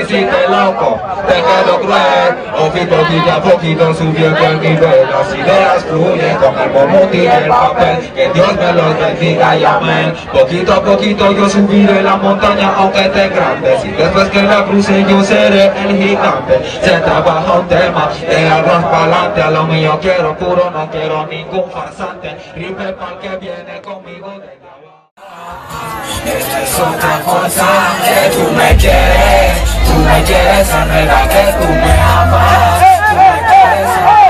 hiciste loco, te quedó cruel. Poquito a poquito subiendo el nivel. Las ideas fluyen con el momento y el papel. Que Dios me los bendiga y amén. Poquito a poquito yo subiré la montaña aunque esté grande. Si después que la cruce yo seré el gigante. Se trabaja un tema de arroz pa'lante. A lo mío quiero puro, no quiero ningún farsante. Rime pa'l que viene conmigo de grabar. Esta es otra cosa que tú me quieres en verdad que tú me amas, tú me quieres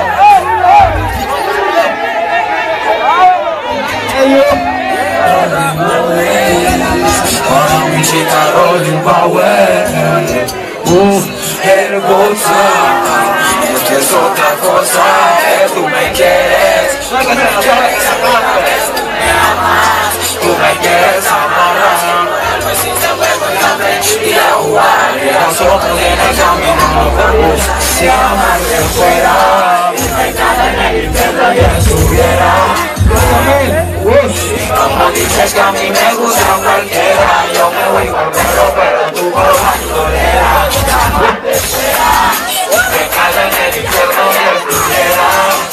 ahora mi chica rolling power, el goza. Esta es otra cosa que tú me quieres en verdad que tú me amas, tú me quieres amarrar. Y a jugar y los ojos en el camino si amarte fuera me cae en el infierno y en subiera. Como dices que a mí me gusta cualquiera, yo me voy con otro pero tu corazón tolera. Amarte fuera me cae en el infierno y en subiera.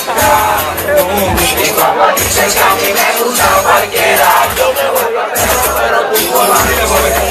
Y como dices que a mí me gusta cualquiera, yo me voy con otro pero tu corazón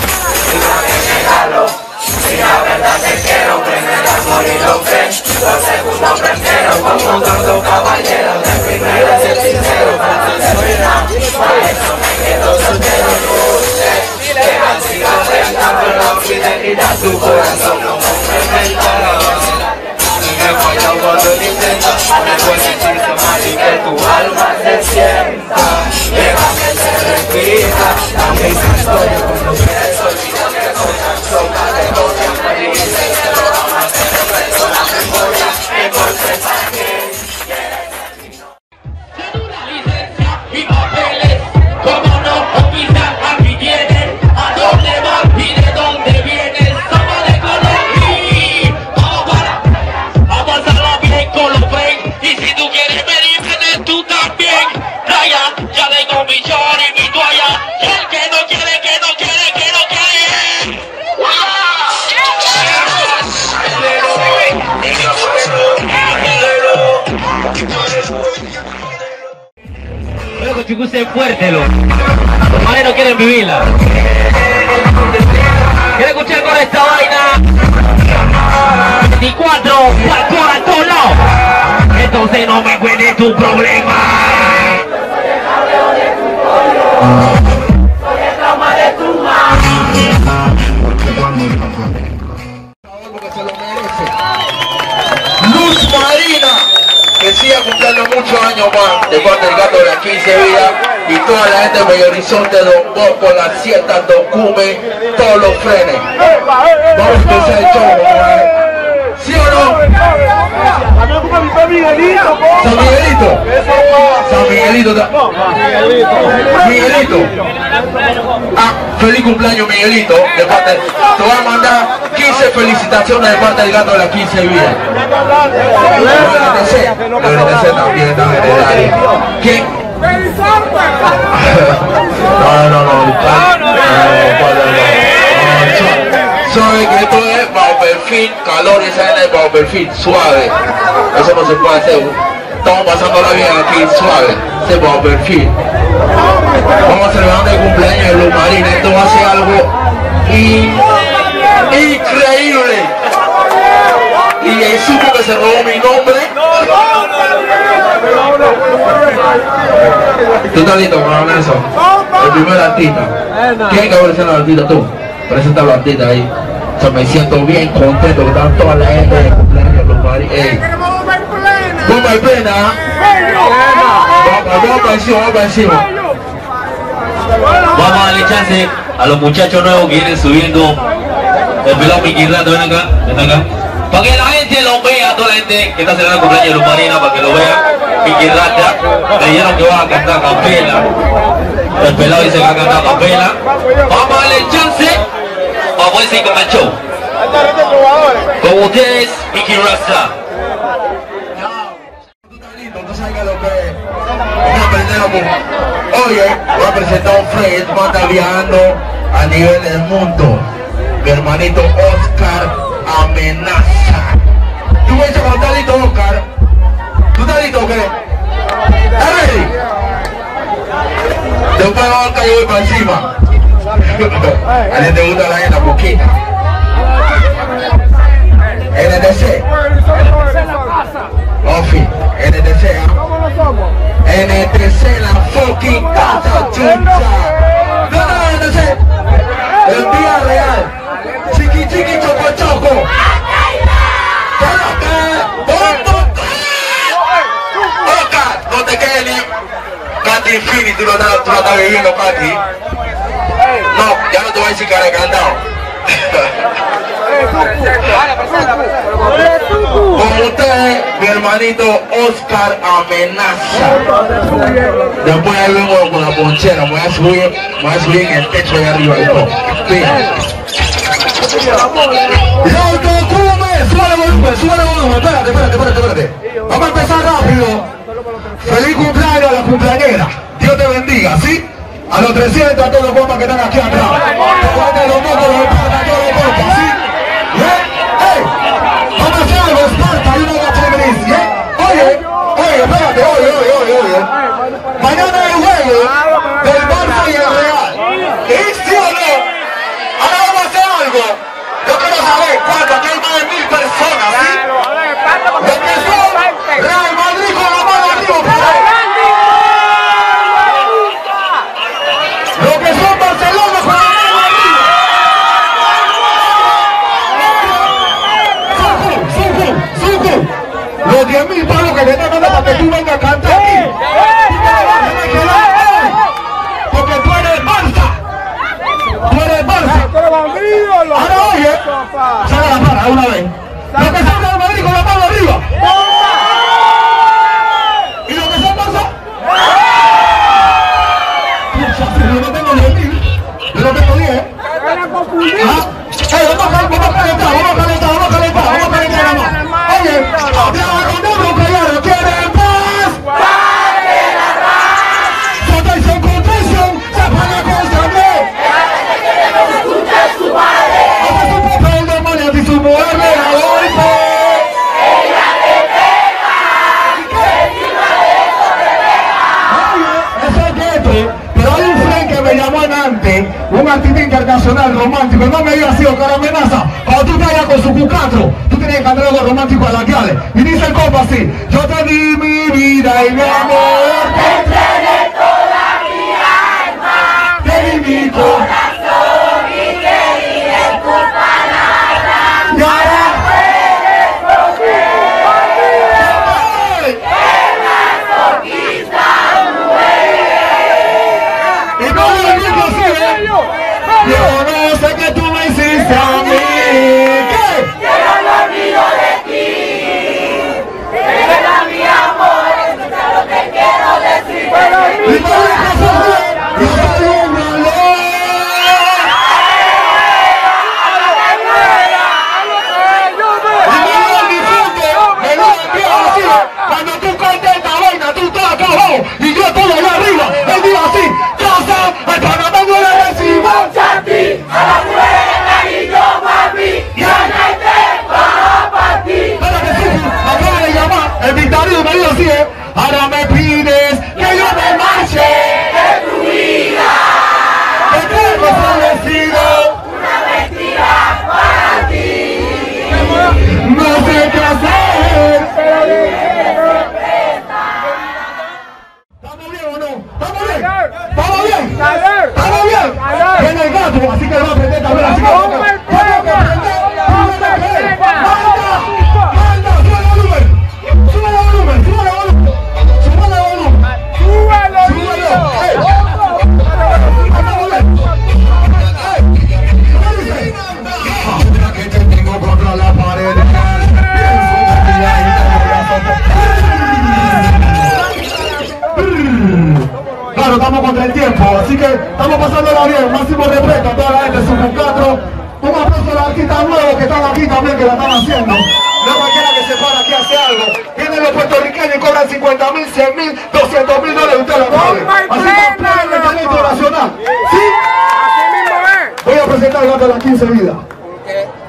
si la verdad te quiero, prender el amor y lo fe. Lo segundo prefiero, como todo caballero. De primero ser sincero, para eso me quedo soltero. Que han sido rentando la fidelidad, tu corazón no me inventaron. Me falla cuando lo intento, me puedes sentirte mal y que tu alma se sienta. Lleva que se repita, la misma historia cuando quieres olvidar que soy tan sola de otra feliz. Pero jamás te regreso la memoria, me confesas que quieres licencia y papeles, como no, o quizás aquí tienes a dónde vas y de dónde vienes. Somos de Colombia, vamos a pasarla bien con los friends. Y si tú quieres venir, vienes tú también. Playa, ya tengo mi short y mi toalla. Y el que no quiere, que no quiere, que no quiere. Luego chucuse fuerte, los madres no quieren vivirla. ¿Quieren escuchar con esta vaina? 24, factor a todos lados. Entonces no me cuentes tu problema. Soy el trauma de tu mamá. Porque se lo merece. Luz Marina, que siga cumpliendo muchos años más de parte del gato de la 15 Vías y toda la gente de Bello Horizonte, Don Bosco, La Sierta, Don Cume, todos los frenes. Vamos a empezar el show, ¿sí o no? San Miguelito. San Miguelito. Miguelito. Ah, feliz cumpleaños Miguelito. De parte, te voy a mandar 15 felicitaciones de parte del gato de la 15 Vías. El NTC también está en el área. ¿Quién? No. Sabe que esto es bajo perfil, calor y sale bajo perfil, suave. Eso no se puede hacer. Estamos pasándola bien aquí, suave. Ese es bajo perfil. Vamos a celebrar el cumpleaños de Luz Marina. Esto va a ser algo increíble. Y el supo que se robó mi nombre. ¿Tú estás listo con eso? El primer artista. ¿Quién que aparecer el artista tú? Presenta al artista ahí. O sea, me siento bien contento que están toda la gente de cumpleaños Luz Marina. Bomba y plena. Vamos encima. Vamos a darle chance a los muchachos nuevos que vienen subiendo. El pelado Mickey Rata, ven acá. Para que la gente lo vea, toda la gente que está celebrando el cumpleaños de Luz Marina, para que lo vea. Mickey Rata, le dijeron que va a cantar a capela. El pelado dice que va a cantar a capela. Vamos a darle chance. Vamos a decir con el show. Con ustedes, Mickey Rata. Oye, voy a presentar a un friend, va a estar viajando a nivel del mundo. mi hermanito Oscar Amenaza. ¿Tú me echas con talito, Oscar? ¿Tú estás listo o qué? ¿Estás ready? Después de Oscar yo voy para encima. A ti te gusta la gente poquita. NDC. Ofi, NDC. NDC, la fucking casa chucha. No, NDC. El día real. Chiqui chiqui choco choco. Oscar, no te quedes ni Candy Infinity, tú lo estás viviendo, Candy. No, ya no te voy a decir cara de cantado. Con ustedes, mi hermanito Oscar Amenaza. Después ahí vengo con la ponchera, me voy a subir en el techo de arriba y todo. Súbale volumen, espérate. Vamos a empezar rápido. Feliz cumpleaños a la cumpleañera. Dios te bendiga, ¿sí? A los 300, a todos los guapas que están aquí atrás. Los mocos, los esparta, todos los guapas, ¿sí? ¡Ey! Vamos a hacer algo, Esparta, y una gacha gris, ¿eh? Oye, espérate, oye. Mañana hay juego del Barça y el Real. ¿Y sí o no? Ahora vamos a hacer algo. Yo quiero saber cuánto, aquí hay más de 1000 personas, ¿sí? Los que son Real Madrid con la mano arriba, los que son Barcelona con la mano arriba. Suco. Los 10.000 palos que te están dando para que tú vengas a cantar aquí. Porque tú eres Barça. Ahora oye, saca la para una vez. Los que son Real Madrid con la mano arriba. ¿Y los que son Barça? Yo no tengo 10.000. Yo no tengo 10. Vamos a calentar. Oye, hablaba con uno que ya no quiere paz. Protección, se paga con sangre. Hace su papel de mañana y su mujer le da golpe. Ella le pega. Oye, eso es quieto. Pero hay un friend que me llamó antes, un artista internacional romántico. No me digas así, Oscar Amenaza. Cuando tú te vayas con su Q4, tú tienes que cantar algo romántico a la que y dice el compa así: yo te di mi vida y mi amor, te entregué toda mi alma, te di mi corazón y te di en tu palabra. Y ahora puedes volver, masoquista mujer. Y no lo digo así, yo no sé que tú me hiciste a mí. Cuando tú cantes esta vaina, tú estás acá abajo y yo estoy allá arriba. Él dijo así: casa, el Panamá no le decimos chanti, a la mujer está y yo papi, y a este baja para ti. Acaba de llamar, el Victorio me dijo así: ahora me pides que yo me marche de tu vida. Te tengo establecido una mentira para ti. No sé qué hacer, pero ¿estamos bien o no? ¿Estamos bien? ¿Estamos bien? ¿Estamos bien? Viene el gato, así que lo va a aprender también. Así que lo va a aprender. Súbale volumen. Que te tengo contra la pared. Claro, estamos contra el tiempo, así que estamos pasándola bien. Máximo respeto a toda la gente de Sub4. Un aplauso a los artistas nuevos que están aquí también, que la están haciendo. No cualquiera que se para aquí hace algo. Vienen los puertorriqueños y cobran 50.000, 100.000, 200.000 dólares. Usted lo sabe. Así que aplaudan el talento nacional. ¿Sí? Voy a presentar el gato de las 15 vidas.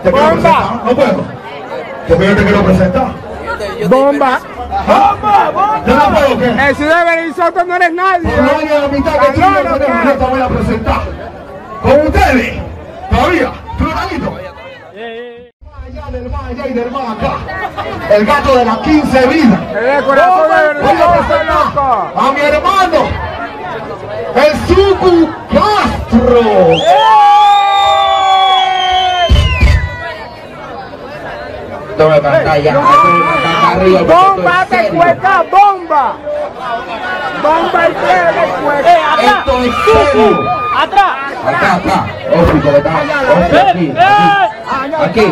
¿Te quiero presentar? No puedo. Porque yo te quiero presentar. Bomba. ¡Bomba! ¿Yo no puedo qué? En Ciudad de Benizonte no eres nadie. Por nadie a la mitad que tú no tenemos, yo te voy a presentar. Con ustedes. Todavía. Floradito. Allá del más allá y del más acá. El gato de las 15 vidas. El corazón de Voy a presentar a mi hermano, el Suku Castro. Tome pantalla, arriba. Bomba de cueca, bomba. Bomba y cueca. Esto es serio. Atrás. Acá. Óptico, ¿verdad? Aquí.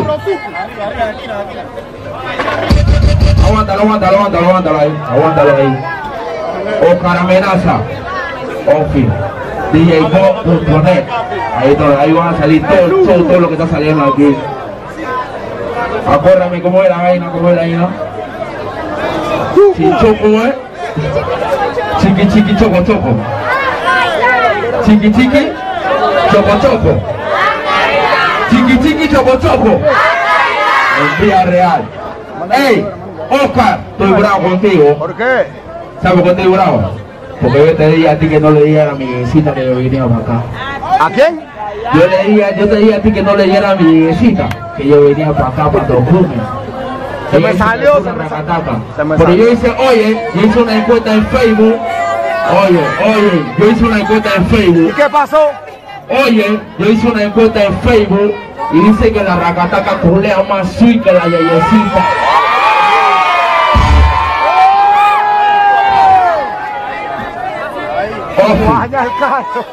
Aguántalo ahí. Oscar Amenaza. Ofi. DJBot.net. Ahí van a salir todo lo que está saliendo aquí. Acuérdame cómo es la vaina, Chinchoco, Chiqui, choco. Chiqui, choco. Chiqui, choco. En vía real. ¡Ey! Oscar, estoy bravo contigo. ¿Por qué? ¿Sabes por qué estoy bravo? Porque yo te dije a ti que no le diera a mi visita que yo venía para acá. ¿A quién? Yo te dije a ti que no le diera a mi visita que yo venía para acá, para Tocumen. Se me salió. Pero yo hice una encuesta en Facebook. Yo hice una encuesta en Facebook. ¿Y qué pasó? Yo hice una encuesta en Facebook y dice que la racataca culea más sweet que la yeyecita. Vaya el caso.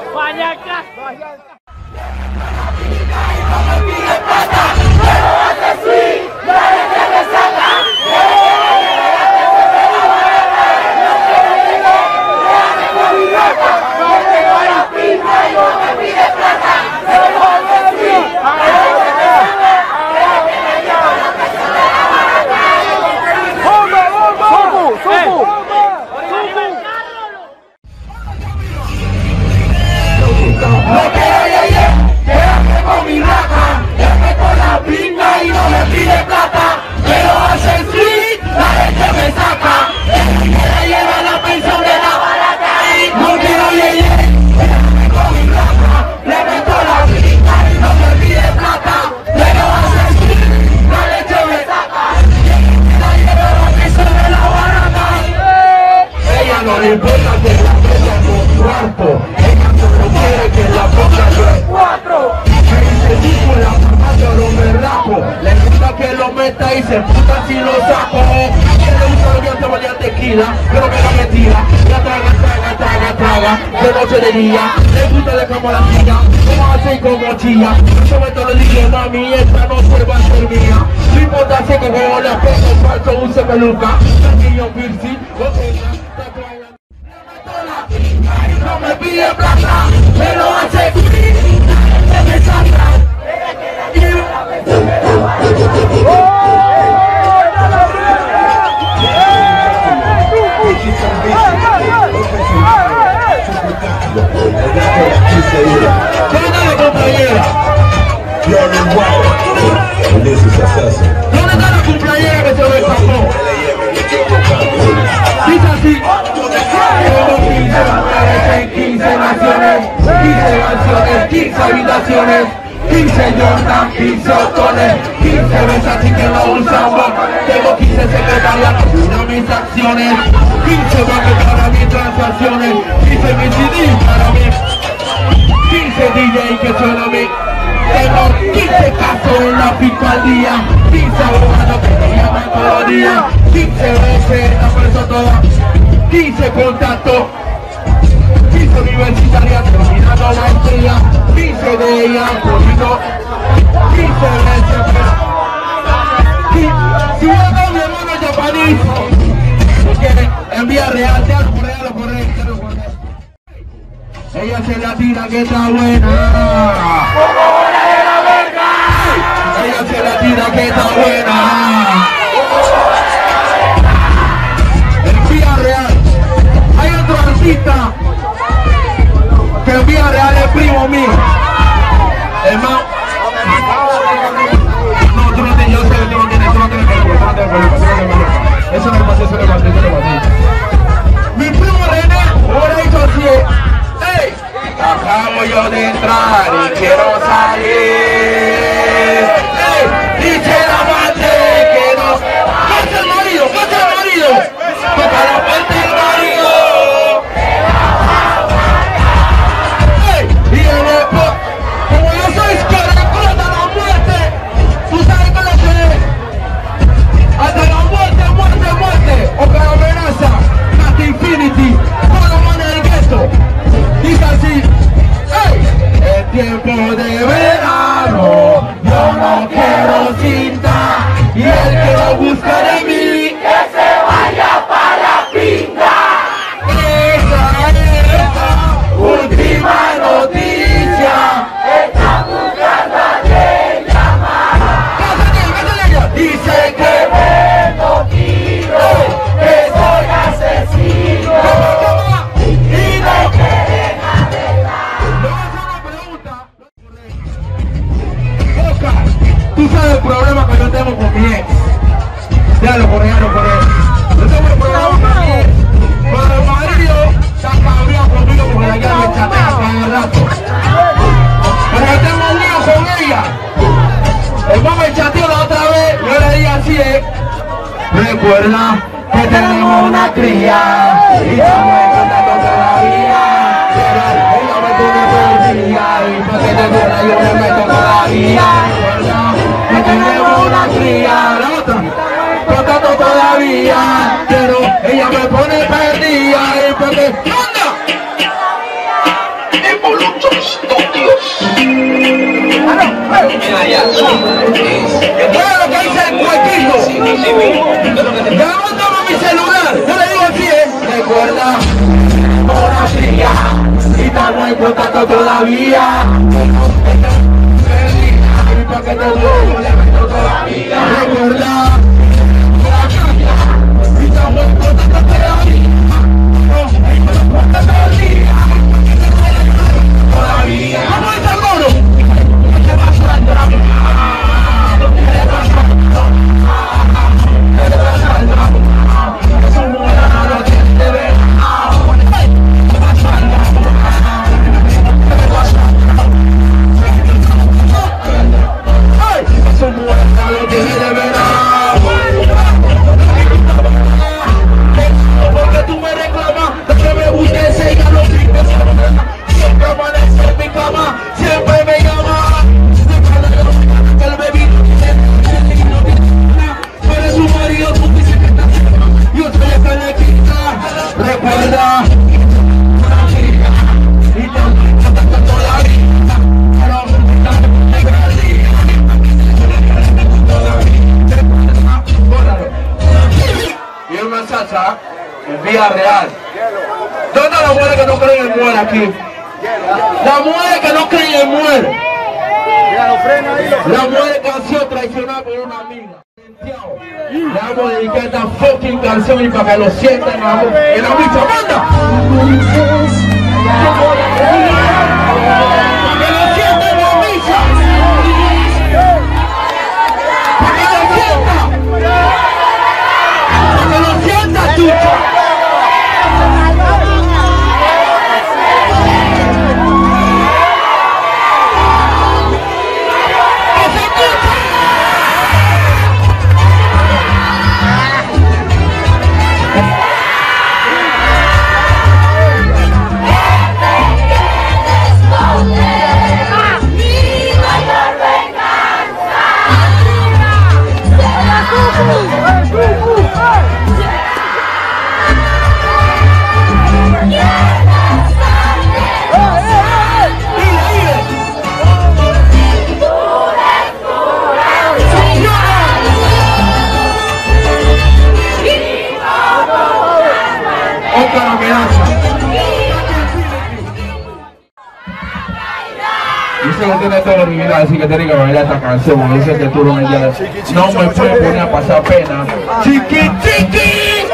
No le importa que la ponga con cuarto, ella solo quiere que la ponga yo cuatro. Me dice con la mamá de los berracos, le gusta que lo meta y se puta si lo saco. Que le gusta lo que te valía tequila, pero me la mentira, la traga, de noche de día, le gusta de cama la tía, como hace y como chilla. Yo me te lo digo, mami, esta no se va a ser mía. No importa si como la pongo falso, use peluca, niño piercing, no me pide plata, me lo hace me salta. ¿Dónde está la cumpleañera que se me escapó? Dice así. Tengo 15 banderas en 15 naciones, 15 canciones, 15 habitaciones, 15 Jordan, 15 Otones, 15 Versace que no usamos. Tengo 15 secretarias que cuidan mis acciones, 15 bancos para mis transacciones, 15 mis CD para mí, 15 DJ que suena a mí. Tengo 15 casos en la fiscalía, 15 abogados que me llaman todos los días, 15 veces la persona toda, 15 contactos, 15 universitarias terminando maestría, 15 de ellas poniendo 15 veces. Si uno ve a mi hermano japonés, porque en vía real, ya lo corre. Ella se la tira que está buena. Ella se la tira que está buena. En vía real hay otro artista que en vía real es primo mío. Hermano, y quiero salir. Dice la madre que no. ¡Pasa el marido! ¡Pasa el marido! ¡Toca la puerta el marido! Y el esposo, como yo soy caracol hasta la muerte, ¿tú sabes con lo que es? Hasta la muerte, muerte, muerte, o que amenaza, hasta infinity, toda la mano del gueto. Dice así, ¡hey! El tiempo de verano, yo no quiero cinta, y el que lo busca de mí, que se vaya para la pinta. Esa es la última noticia. Está buscando a quien llamar. Dice que me no quiero, que soy asesino. Y no quieren arreglar. Le voy a hacer una pregunta. Oscar, tú sabes el problema que yo tengo con mi ex. Déjalo por él. Yo tengo un problema con mi ex. Pero el marido está cabreado conmigo porque la llave me chatea cada rato. Porque tengo un lío con ella. El mamá me chateó la otra vez. Yo le dije así, recuerda que tenemos una cría y estamos en contacto todavía. Pero ella me pone policía y para que te duela yo me meto todavía. Recuerda que tenemos una cría. La otra, contacto todavía. Pero ella me pone perdida y para que... ¡Anda! Evolutos Tokios. Todo lo que dice el cuequito. Ya no toma mi celular. Yo le digo así, recuerda, ahora sí ya. Y estamos en contacto todavía. Y para que te duele, yo le meto todavía. Recuerda, y estamos en contacto todavía. Todavía. ¿Cómo está el mono? Porque tú me reclamas que me busques y ya lo piques. Siempre amanece en mi cama, siempre me llama. Que el baby tú eres su marido, tú dices que estás cerca. Yo soy el que le quita. Recuerda, y te contacto toda la vida. Y una salsa en vía real. ¿Dónde están las mujeres que no creen en muerte aquí? Las mujeres que no creen en muerte. La mujer que ha sido traicionada por una amiga. Le vamos a dedicar esta fucking canción y para que lo sientan en la misa. ¡Manda! ¡Que lo sientan en la misa! ¡Para que lo sientan! ¡Para que lo sientan, chucha! Yo tienes toda mi vida, así que tengo que bailar esta canción. Yo sé que tú no me puedes poner a pasar pena. Chiqui, chiqui.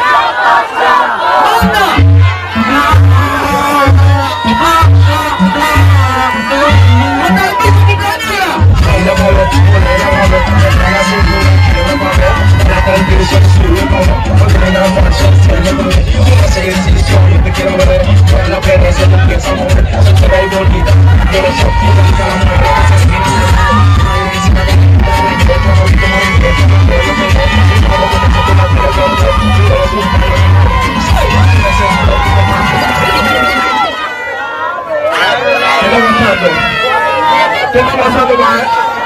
Yo ¿Qué está pasando, man?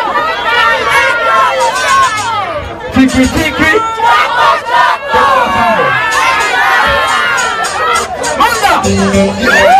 Tiki, tiki. ¿Qué está pasando? ¡Manda!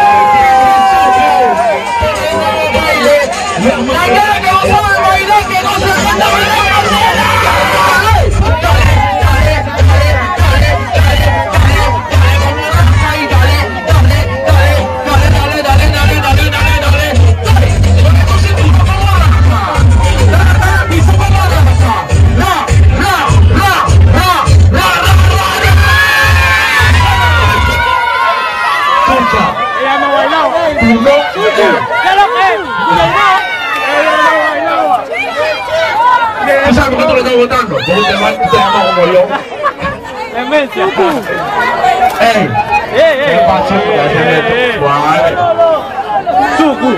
Ella no bailaba. ¿Qué es lo que es? ¿Tú sabes cómo tú lo estás votando? Porque te llama como yo. Demencia. ¡Ey! ¿Qué pasó? ¿Cuál? Suku.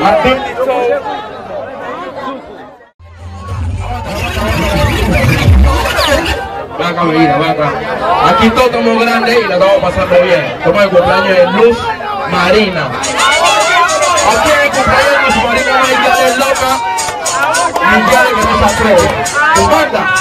Ven acá, Medina, ven acá. Aquí todos estamos grandes y la estamos pasando bien. Estamos en el cumpleaños de Luz Marina. Aquí en el cumpleaños de Luz Marina no hay que loca. Ni ya que no se atreve. Manda.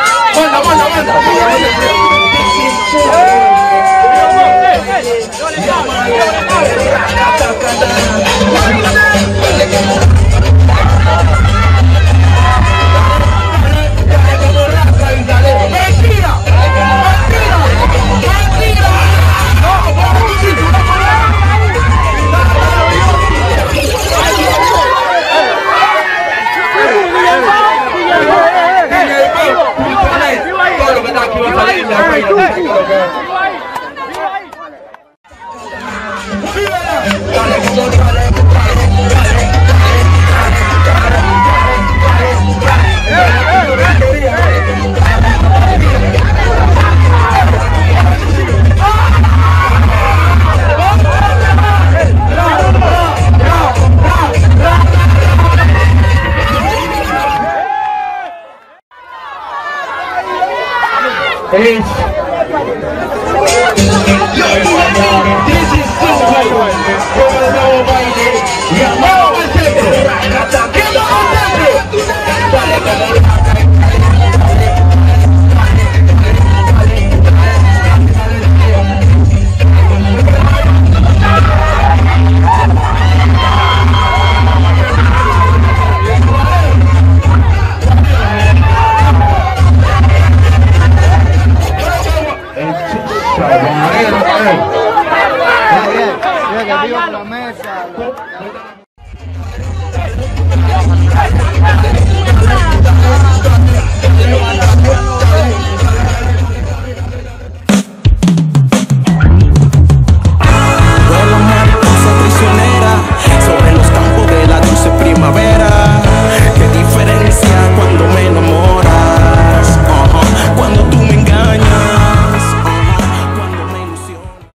Todo lo que está aquí va a salir de la reina. This is so